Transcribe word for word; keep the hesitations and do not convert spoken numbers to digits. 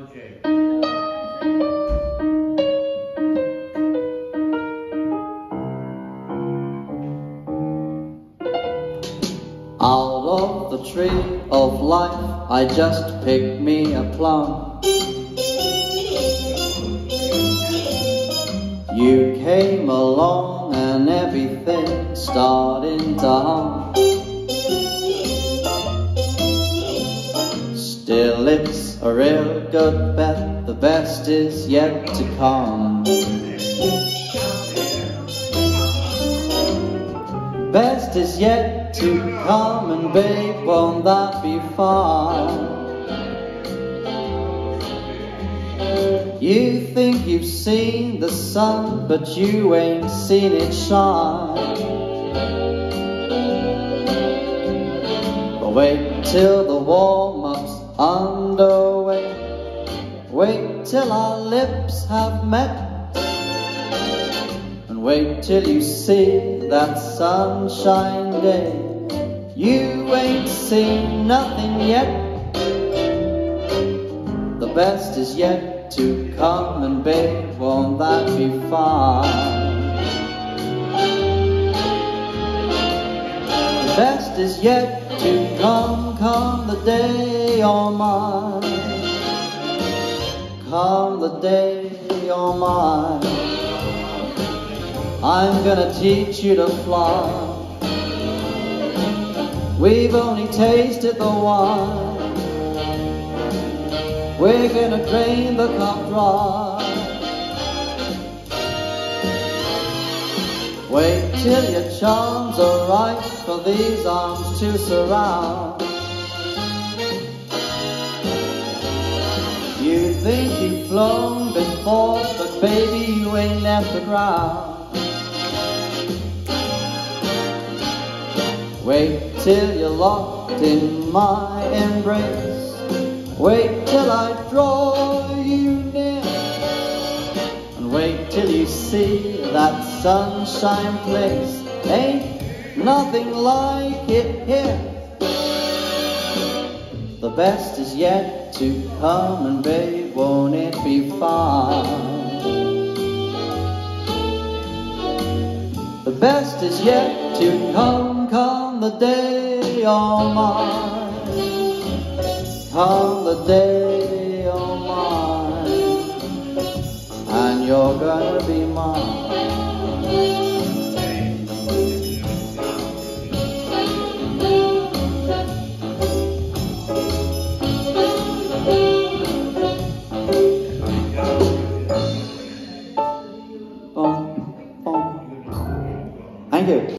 Jay. Out of the tree of life I just picked me a plum. You came along and everything started to hum. Still it's a real good bet, the best is yet to come. Best is yet to come, and babe, won't that be fine? You think you've seen the sun, but you ain't seen it shine. But wait till the warm-up's underway. Wait till our lips have met. And wait till you see that sunshine day. You ain't seen nothing yet. The best is yet to come, and babe, won't that be fine? The best is yet to come, come the day you're mine. Come the day you're mine. I'm gonna teach you to fly. We've only tasted the wine. We're gonna drain the cup dry. Wait till your charms are right for these arms to surround. You think you've flown before, but baby, you ain't left the ground. Wait till you're locked in my embrace. Wait till I draw you near. And wait till you see that sunshine place. Ain't nothing like it here. The best is yet to come, and babe, won't it be fine? The best is yet to come, come the day you're mine. Come the day you're mine, and you're gonna be mine. Boom, boom. Thank you.